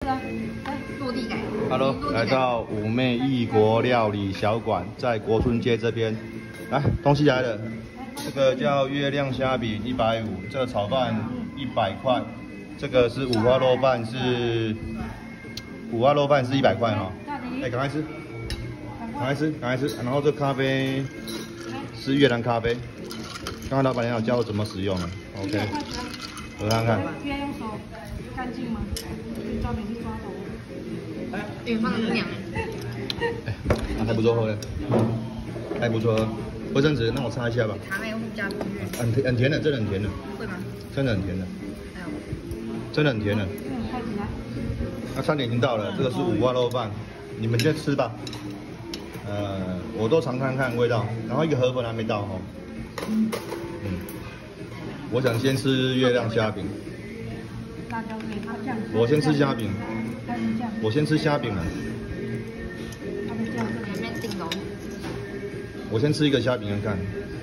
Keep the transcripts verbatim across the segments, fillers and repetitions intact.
啊，来落地感。 Hello， 来到五妹异国料理小馆，在国春街这边。来，东西来了，这个叫月亮虾饼一百五，这个炒饭一百块，这个是五花肉饭是五花肉饭是一百块哈。哎，赶快吃，赶快吃，赶快吃。然后这咖啡是越南咖啡，刚刚老板娘有教我怎么使用了 ，OK， 我看看。 需要用手干净吗？抓饼去抓头。 哎，因为放很凉哎，还不错喝嘞，还不错喝。卫生纸，那我擦一下吧。 咖啡会加不晕。 很甜，很甜的，真的很甜的。 会吗？ 真的很甜的。 还有。 真的很甜的。那餐点已经到了，这个是五花肉饭，你们先吃吧。呃，我都尝看看味道，然后一个河粉还没到哦。嗯。我想先吃月亮虾饼。 辣椒面，它酱。 我先吃虾饼。我先吃虾饼啊。 它的酱是里面顶楼。 我先吃一个虾饼看看。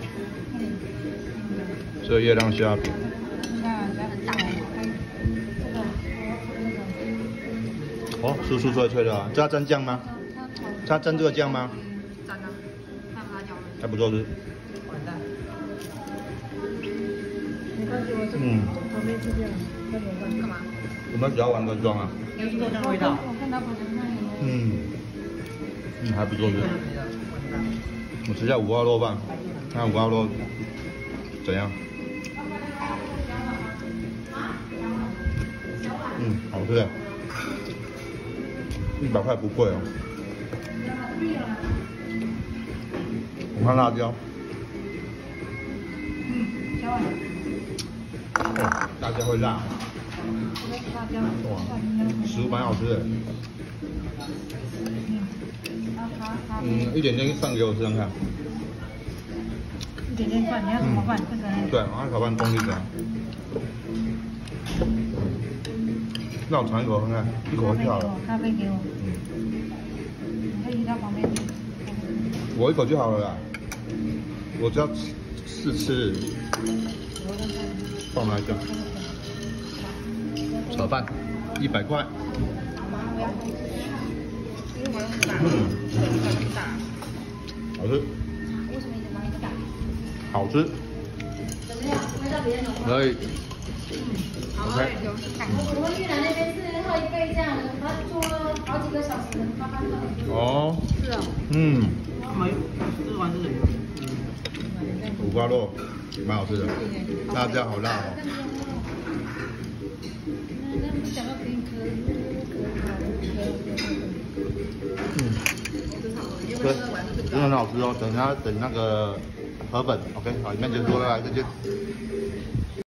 这个月亮虾饼。哦，酥酥脆脆的啊，这要沾酱吗？它沾这个酱吗？ 沾啊，看辣椒。 还不错吃。嗯。 旁边是这样， 干嘛？ 我们只要玩个妆啊。 有猪肉酱味道。 我看老板娘卖的。 嗯。嗯，还不错吃。我吃一下五花肉饭，看看五花肉怎样。嗯，好吃的。一百块不贵哦。我看辣椒。 嗯，小碗。 哦，辣椒会辣。 辣椒。 哇，食物蛮好吃的。嗯，一点点饭给我吃看看。 一点点饭，你要什么饭？这个。 对，我要炒饭东西怎样？那我尝一口看看，一口就好了。 咖啡给我。 嗯。 你可以移到旁边去。 我一口就好了啦。我只要试吃。放哪一个？炒饭，一百块。嗯。好吃。 为什么一直往里打？ 好吃。 怎么样？味道比较浓吗？ 可以。 好，有感觉。 我们越南那边是喝一杯这样的，他做了好几个小时，他刚到。 哦。 是啊。 嗯。 没，吃完这个。 五花肉，蛮好吃的，辣椒好辣哦。嗯。对，真的很好吃哦。等下等那个河粉 ，OK， 好，里面结束了，再见。